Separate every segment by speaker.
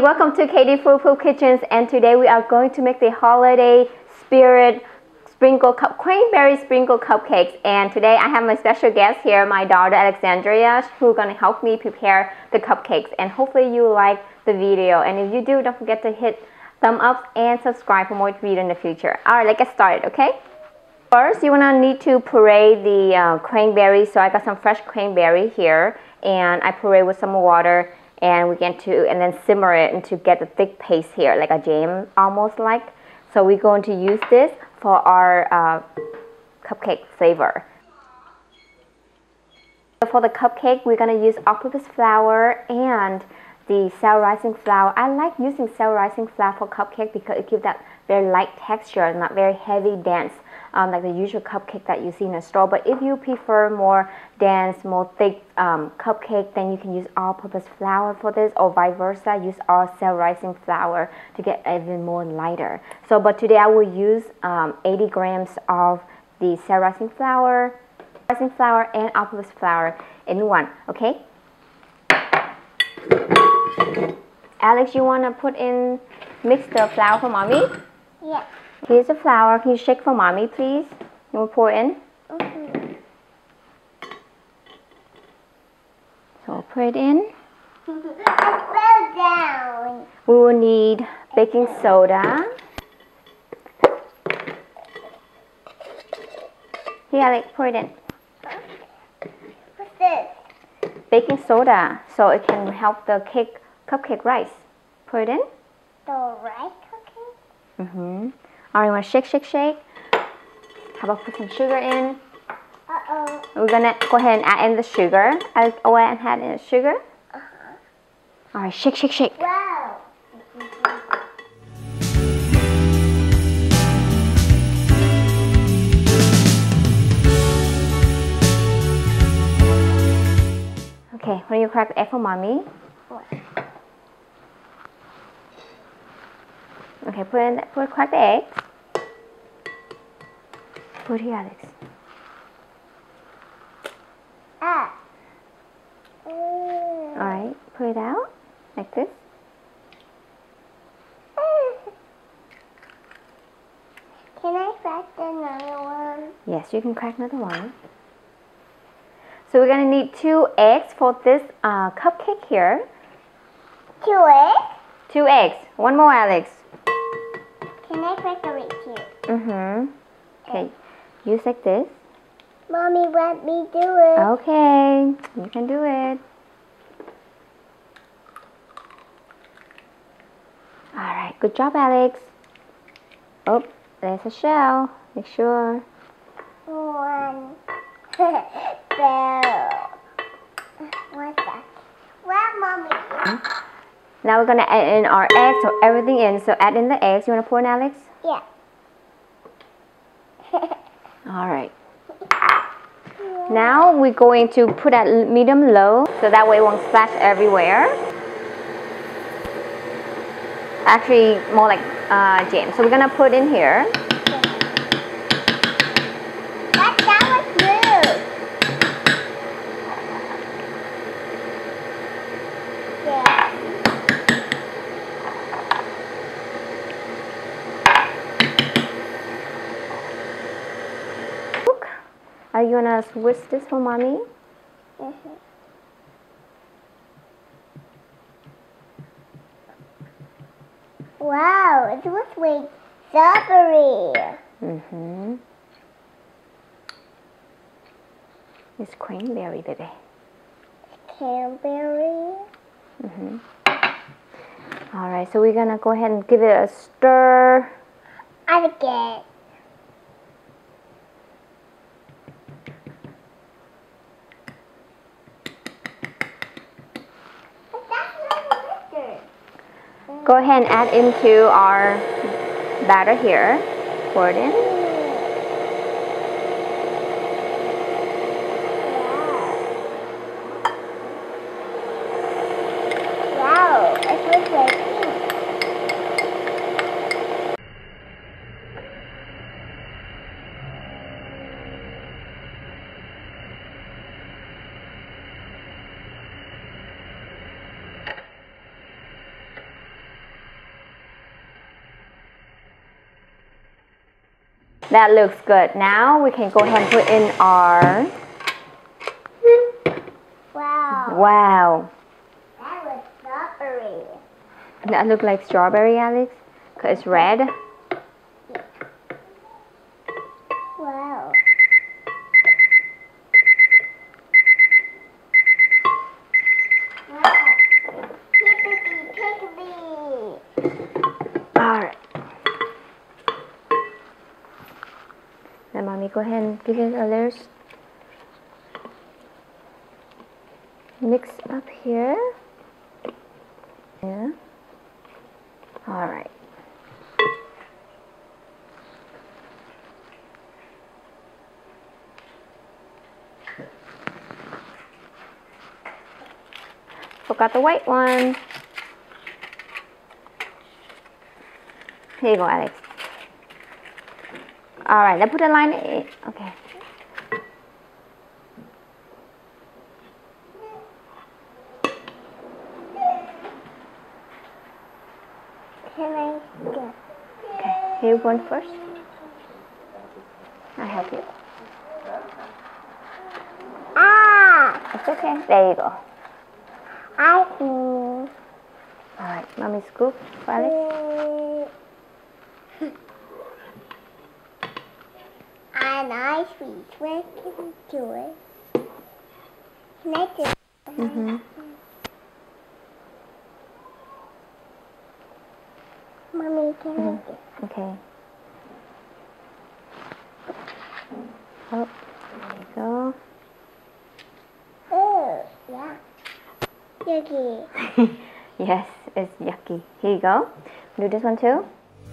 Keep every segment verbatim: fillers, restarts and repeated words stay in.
Speaker 1: welcome to Katie Food Food Kitchens, and today we are going to make the holiday spirit sprinkle cup cranberry sprinkle cupcakes. And today I have my special guest here, my daughter Alexandria, who's going to help me prepare the cupcakes. And hopefully you like the video, and if you do, don't forget to hit thumb up and subscribe for more video in the future. Alright, let's get started, okay? First, you're going to need to puree the uh, cranberry. So I got some fresh cranberry here, and I puree with some water, and we get to and then simmer it and to get the thick paste here, like a jam almost like. So we're going to use this for our uh, cupcake flavor. For the cupcake, we're going to use all-purpose flour and the cell-rising flour. I like using cell-rising flour for cupcake because it gives that very light texture, not very heavy, dense, um, like the usual cupcake that you see in a store. But if you prefer more dense, more thick um, cupcake, then you can use all-purpose flour for this, or vice versa, use all cell-rising flour to get even more lighter. So, but today I will use um, eighty grams of the cell-rising flour, rising flour, and all-purpose flour in one. Okay. Alex, you want to put in, mix the flour for mommy?
Speaker 2: Yeah.
Speaker 1: Here's the flour. Can you shake for mommy, please? You want to pour in?
Speaker 2: Mm-hmm.
Speaker 1: So put it in.
Speaker 2: I fell down.
Speaker 1: We will need baking soda. Here, Alex, pour it in.
Speaker 2: What's this?
Speaker 1: Baking soda, so it can help the cake, cupcake rise. Pour it in.
Speaker 2: The rice cookie?
Speaker 1: Mm-hmm. Alright, you want to shake, shake, shake. How about put some sugar in?
Speaker 2: Uh-oh.
Speaker 1: We're gonna go ahead and add in the sugar. I'll go ahead and add in the sugar.
Speaker 2: Uh-huh.
Speaker 1: Alright, shake, shake, shake.
Speaker 2: Wow.
Speaker 1: Okay, when you crack the egg for mommy.
Speaker 2: What?
Speaker 1: Okay, put in, put crack the egg. Put here, Alex.
Speaker 2: Ah. Mm.
Speaker 1: Alright, put it out like this.
Speaker 2: Can I crack another one?
Speaker 1: Yes, you can crack another one. So we're gonna need two eggs for this uh, cupcake here.
Speaker 2: Two eggs?
Speaker 1: Two eggs. One more, Alex.
Speaker 2: Can I crack a bit too?
Speaker 1: Mm-hmm. Okay, use like this.
Speaker 2: Mommy, let me do it.
Speaker 1: Okay, you can do it. Alright, good job, Alex. Oh, there's a shell. Make sure.
Speaker 2: One. Bell. What's that? Well, Mommy.
Speaker 1: Now we're gonna add in our eggs, so everything in. So add in the eggs. You wanna pour in, Alex?
Speaker 2: Yeah.
Speaker 1: Alright. Now we're going to put at medium low, so that way it won't splash everywhere. Actually, more like uh, jam. So we're gonna put in here.
Speaker 2: That, that was blue. Yeah.
Speaker 1: Are you gonna switch this for mommy?
Speaker 2: Mm-hmm. Wow, it was with strawberry.
Speaker 1: Mm-hmm. It's cranberry, baby.
Speaker 2: Cranberry.
Speaker 1: Mm-hmm. Alright, so we're gonna go ahead and give it a stir.
Speaker 2: I again.
Speaker 1: Go ahead and add into our batter here. Pour it in.
Speaker 2: Wow, it looks like pink.
Speaker 1: That looks good. Now we can go ahead and put in our...
Speaker 2: Wow.
Speaker 1: Wow.
Speaker 2: That was strawberry.
Speaker 1: That looks like strawberry, Alex? Because it's red.
Speaker 2: Wow. Wow. Pickly, pickly.
Speaker 1: Alright. Now mommy go ahead and give it a little mix up here. Yeah. Alright. Forgot the white one. Here you go, Alex. Alright, let's put a line in. Okay.
Speaker 2: Can I get?
Speaker 1: Okay, here you go first. I'll help you.
Speaker 2: Ah!
Speaker 1: It's okay. There you go.
Speaker 2: I see.
Speaker 1: Alright, mommy scoop for Alex.
Speaker 2: And I sweet. Where can we do it? Can I do it?
Speaker 1: Mm-hmm.
Speaker 2: Mommy, can
Speaker 1: Mm-hmm.
Speaker 2: I do it?
Speaker 1: Okay. Oh, there you go.
Speaker 2: Oh, yeah. Yucky.
Speaker 1: Yes, it's yucky. Here you go. Do this one too.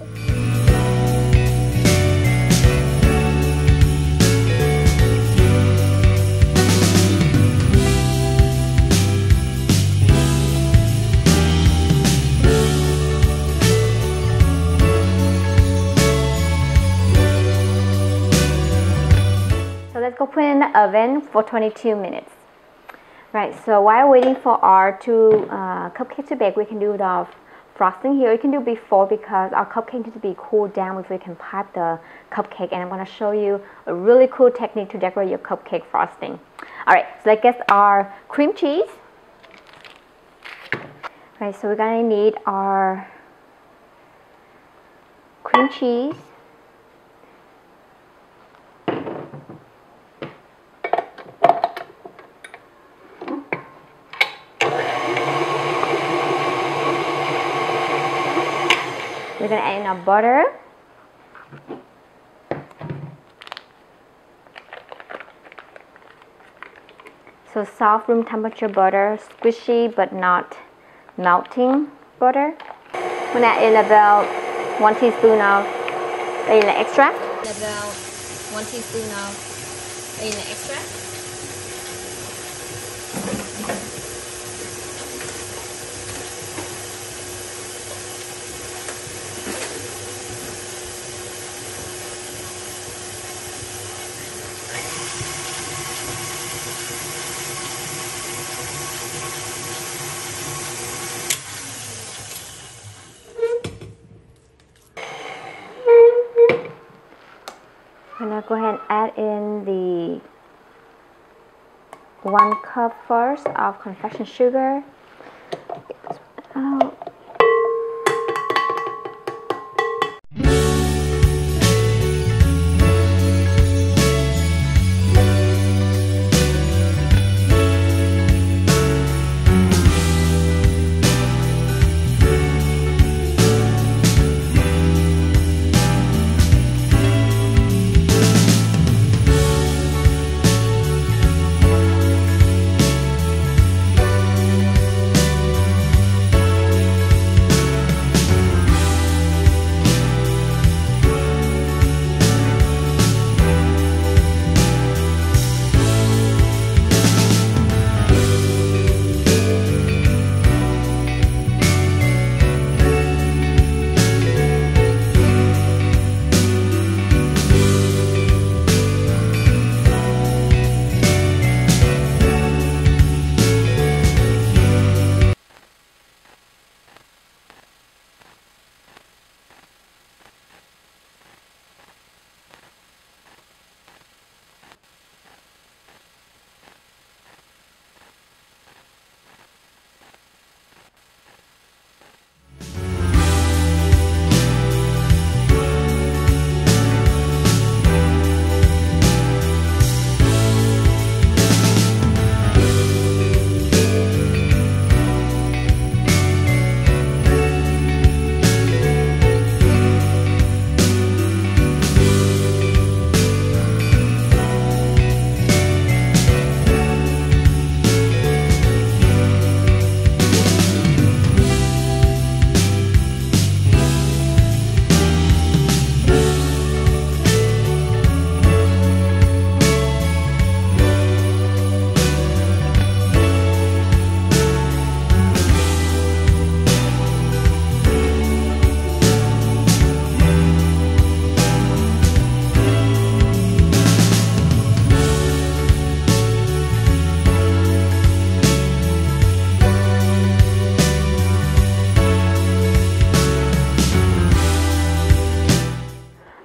Speaker 1: So let's go put it in the oven for twenty-two minutes. Right, so while waiting for our two uh, cupcakes to bake, we can do the frosting here. You can do before because our cupcake needs to be cooled down before you can pipe the cupcake. And I'm going to show you a really cool technique to decorate your cupcake frosting. Alright, so let's get our cream cheese. Right, so we're going to need our cream cheese. We're going to add in our butter. So soft room temperature butter, squishy but not melting butter. We're going to add in about one teaspoon of vanilla extract. About one teaspoon of vanilla extract. I'm going to go ahead and add in the one cup first of confection sugar. Oh.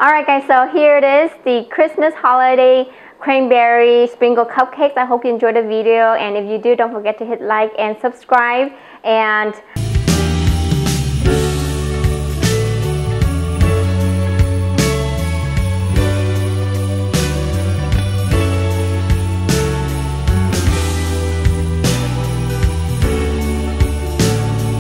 Speaker 1: Alright guys, so here it is, the Christmas holiday cranberry sprinkle cupcakes. I hope you enjoyed the video, and if you do, don't forget to hit like and subscribe. And